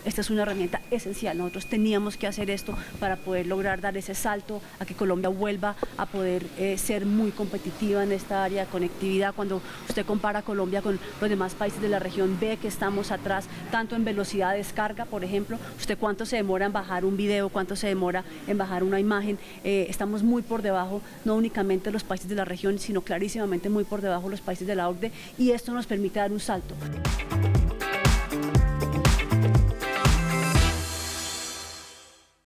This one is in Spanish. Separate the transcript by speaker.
Speaker 1: esta es una herramienta esencial. Nosotros teníamos que hacer esto para poder lograr dar ese salto a que Colombia vuelva a poder ser muy competitiva en esta área de conectividad. Cuando usted compara Colombia con los demás países de la región, ve que estamos atrás, tanto en velocidad de descarga, por ejemplo, usted cuánto se demora en bajar un video, cuánto se demora en bajar una imagen, estamos muy por debajo, no únicamente los países de la región, sino clarísimamente muy por debajo los países de la OCDE, y esto nos permite dar un salto.